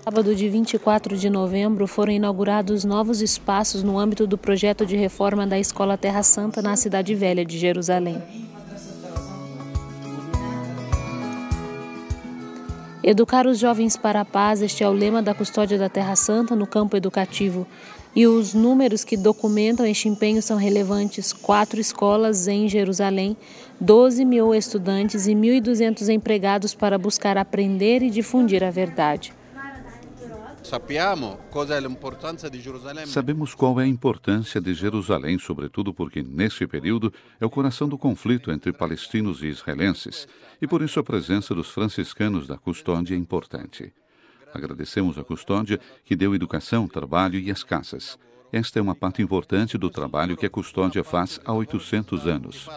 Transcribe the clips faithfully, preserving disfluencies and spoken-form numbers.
Sábado de vinte e quatro de novembro foram inaugurados novos espaços no âmbito do projeto de reforma da Escola Terra Santa na Cidade Velha de Jerusalém. Educar os jovens para a paz, este é o lema da Custódia da Terra Santa no campo educativo. E os números que documentam este empenho são relevantes: quatro escolas em Jerusalém, doze mil estudantes e mil e duzentos empregados para buscar aprender e difundir a verdade. Sabemos qual é a importância de Jerusalém, sobretudo porque, nesse período, é o coração do conflito entre palestinos e israelenses, e por isso a presença dos franciscanos da Custódia é importante. Agradecemos a Custódia, que deu educação, trabalho e as casas. Esta é uma parte importante do trabalho que a Custódia faz há oitocentos anos.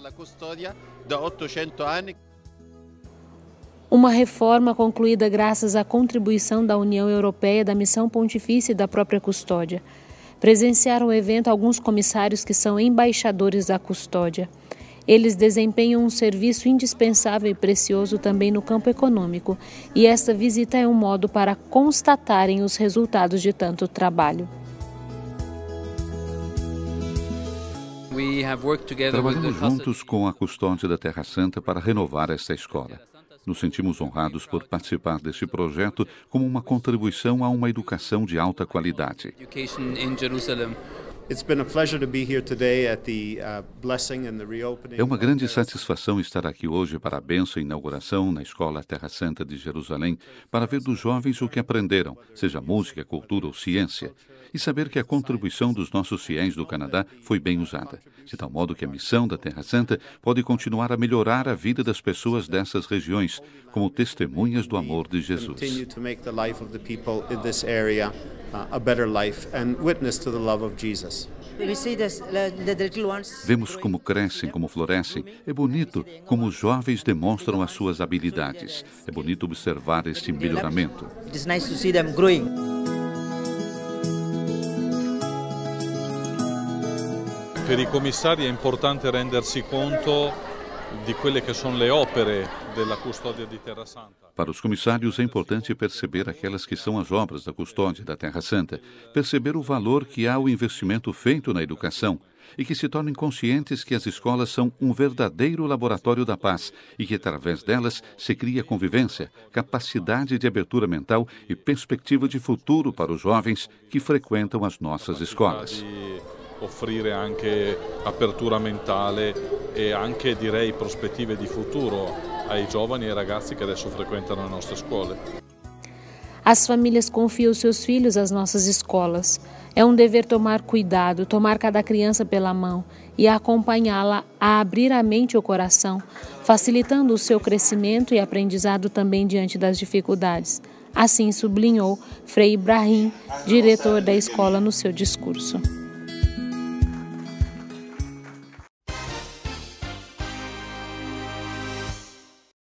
Uma reforma concluída graças à contribuição da União Europeia, da Missão Pontifícia e da própria Custódia. Presenciaram o evento alguns comissários que são embaixadores da Custódia. Eles desempenham um serviço indispensável e precioso também no campo econômico, e esta visita é um modo para constatarem os resultados de tanto trabalho. Trabalhamos juntos com a Custódia da Terra Santa para renovar esta escola. Nos sentimos honrados por participar deste projeto como uma contribuição a uma educação de alta qualidade. É uma grande satisfação estar aqui hoje para a bênção e inauguração na Escola Terra Santa de Jerusalém, para ver dos jovens o que aprenderam, seja música, cultura ou ciência, e saber que a contribuição dos nossos fiéis do Canadá foi bem usada, de tal modo que a missão da Terra Santa pode continuar a melhorar a vida das pessoas dessas regiões, como testemunhas do amor de Jesus. Vemos como crescem, como florescem. É bonito como os jovens demonstram as suas habilidades. É bonito observar este melhoramento. Per i commissari è importante rendersi conto di quelle che sono le opere della Custódia di Terra Santa. Para os comissários é importante perceber aquelas que são as obras da Custódia da Terra Santa, perceber o valor que há o investimento feito na educação e que se tornem conscientes que as escolas são um verdadeiro laboratório da paz e que através delas se cria convivência, capacidade de abertura mental e perspectiva de futuro para os jovens que frequentam as nossas escolas. Offrire anche apertura mentale e anche, direi, prospettive di futuro ai giovani e ai ragazzi che adesso frequentano le nostre scuole. As famílias confiam seus filhos às nossas escolas. É um dever tomar cuidado, tomar cada criança pela mão e acompanhá-la a abrir a mente e o coração, facilitando o seu crescimento e aprendizado também diante das dificuldades. Assim sublinhou Frei Ibrahim, diretor da escola, no seu discurso.